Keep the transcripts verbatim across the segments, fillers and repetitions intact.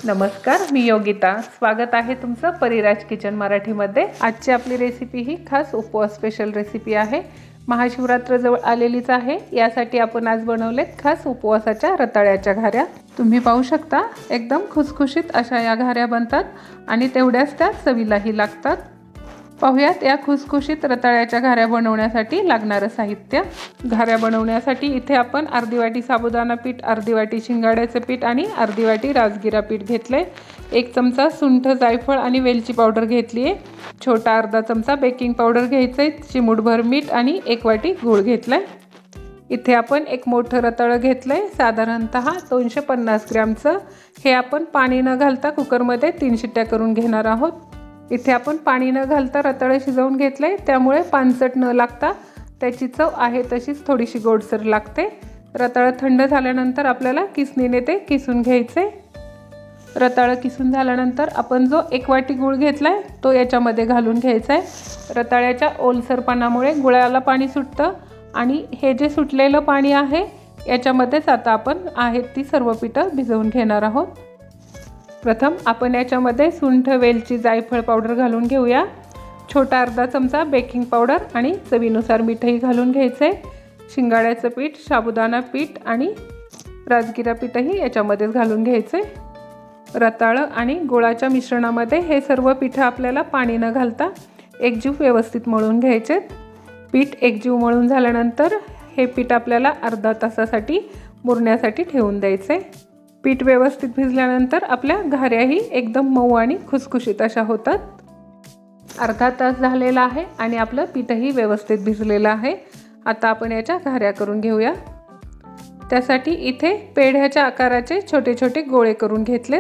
नमस्कार, मी योगिता। स्वागत आहे तुमचं परिराज किचन मराठीमध्ये। आजची आपली रेसिपी ही खास उपवास स्पेशल रेसिपी आहे। महाशिवरात्र जवळ आलेलीच आहे, यासाठी आपण आज बनवलेत खास उपवासाच्या रताळ्याच्या घाऱ्या। तुम्ही पाहू शकता एकदम खुसखुशीत अशा या घाऱ्या बनतात आणि तेवढ्याच त्या चवीलाही लागतात। पाहूयात या खुसखुशीत रताळ्याच्या घाऱ्या बनवण्यासाठी लागणारे साहित्य। घाऱ्या बनवण्यासाठी इथे आपण अर्धी वाटी साबुदाणा पीठ, अर्धी वाटी शिंगाड्याचे पीठ आणि अर्धी वाटी राजगिरा पीठ घेतले। एक चमचा सुंठ, जायफळ आणि वेलची पावडर घेतली आहे। छोटा अर्धा चमचा बेकिंग पावडर घ्यायचे, चिमूटभर मीठ आणि एक वाटी गूळ घेतलाय। इथे आपण एक मोठं रताळं घेतलंय, साधारणतः दोनशे पन्नास ग्रॅमचं। हे आपण पाणी न घालता कुकरमध्ये तीन शिट्ट्या करून घेणार आहोत। इथे आपण पाणी न घालता रताळे शिजवून घेतले, त्यामुळे पानसट न लागता त्याची चव आहे तशीच थोडीशी गोडसर लागते। रताळे थंड झाल्यानंतर आपल्याला किसणीने ते किसून घ्यायचे। रताळे किसून झाल्यानंतर आपण जो एक वाटी गूळ घेतलाय तो याच्यामध्ये घालून घ्यायचा आहे। रताळ्याच्या ओलसरपणामुळे गुळाला पाणी सुटतं आणि हे जे सुटलेलं पाणी आहे याच्यामध्येच आता आपण आहेत ती सर्व पीठं भिजवून घेणार आहोत। प्रथम आपण याच्यामध्ये सुंठ, वेलची, जायफळ पावडर घालून घेऊया। छोटा अर्धा चमचा बेकिंग पावडर आणि चवीनुसार मीठही घालून घ्यायचे। शिंगाड्याचं पीठ, साबुदाणा पीठ आणि राजगिरा पीठही याच्यामध्येच घालून घ्यायचे। रताळं आणि गुळाच्या मिश्रणामध्ये हे सर्व पीठ आपल्याला पाणी न घालता एकजीव व्यवस्थित मळून घ्यायचे। पीठ एकजीव मळून झाल्यानंतर हे पीठ आपल्याला अर्धा तासासाठी मुरण्यासाठी ठेवून द्यायचे। पीठ व्यवस्थित भिजल्यानंतर आपल्या घाऱ्याही एकदम मऊ आणि खुसखुशीत अशा होतात। अर्धा तास झालेला आहे आणि आपलं पीठही व्यवस्थित भिजलेलं आहे। आता आपण याच्या घाऱ्या करून घेऊया। त्यासाठी इथे पेढ्याच्या आकाराचे छोटे छोटे गोळे करून घेतलेत।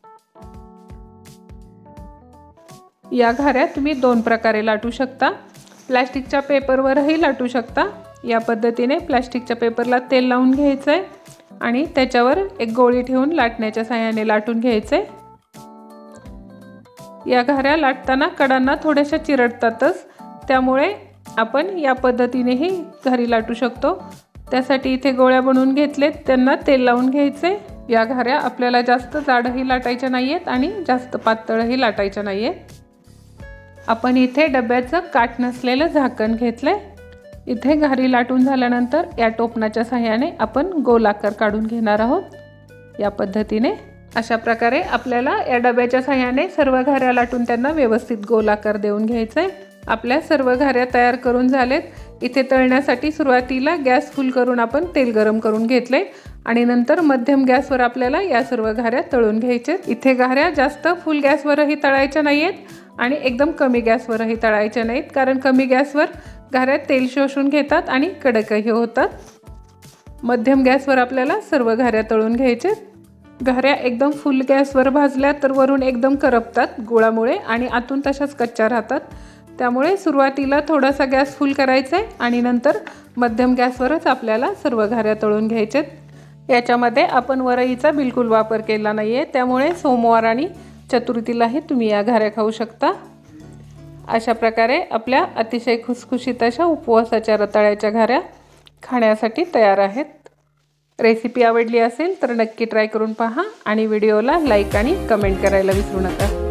या घाऱ्या तुम्ही दोन प्रकारे लाटू शकता। प्लास्टिकच्या पेपरवरही लाटू शकता। या पद्धतीने प्लास्टिकच्या पेपरला तेल लावून घ्यायचं आहे आणि त्याच्यावर एक गोळी ठेवून लाटण्याच्या साहाय्याने लाटून घ्यायचे। या घाऱ्या लाटताना कडांना थोड्याशा चिरडतातच, त्यामुळे आपण या पद्धतीनेही घारी लाटू शकतो। त्यासाठी इथे गोळ्या बनवून घेतलेत, त्यांना तेल लावून घ्यायचे। या घाऱ्या आपल्याला जास्त जाडही लाटायच्या नाहीयेत आणि जास्त पातळही लाटायच्या नाहीयेत। आपण इथे डब्याचं काठ नसलेलं झाकण घेतलंय। इथे घारी लाटून झाल्यानंतर या टोपणाच्या साहाय्याने आपण गोल आकार काढून घेणार आहोत। या पद्धतीने अशा प्रकारे आपल्याला या डब्याच्या साहाय्याने सर्व घाऱ्या लाटून त्यांना व्यवस्थित गोल आकार देऊन घ्यायचे। आपल्या सर्व घाऱ्या तयार करून झालेत। इथे तळण्यासाठी सुरुवातीला गॅस फुल करून आपण तेल गरम करून घेतले आणि नंतर मध्यम गॅसवर आपल्याला या सर्व घाऱ्या तळून घ्यायचे। इथे घाऱ्या जास्त फुल गॅसवरही तळायच्या नाहीयेत आणि एकदम कमी गॅसवरही तळायच्या नाहीत, कारण कमी गॅसवर घाऱ्या तेल शोषून घेतात आणि कडकही होतात। मध्यम गॅसवर आपल्याला सर्व घाऱ्या तळून घ्यायचे। घाऱ्या एकदम फुल गॅसवर भाजल्या तर वरून एकदम करपतात गुळामुळे आणि आतून तशाच कच्च्या राहतात। त्यामुळे सुरुवातीला थोडासा गॅस फुल करायचा आहे आणि नंतर मध्यम गॅसवरच आपल्याला सर्व घाऱ्या तळून घ्यायचेत। याच्यामध्ये आपण वरईचा बिलकुल वापर केला नाहीये, त्यामुळे सोमवार आणि चतुर्थीलाही तुम्ही या घाऱ्या खाऊ शकता। अशा प्रकारे आपल्या अतिशय खुसखुशीत अशा उपवासाच्या रताळ्याच्या घाऱ्या खाण्यासाठी तयार आहेत। रेसिपी आवडली असेल तर नक्की ट्राय करून पहा आणि व्हिडिओला लाईक आणि कमेंट करायला विसरू नका।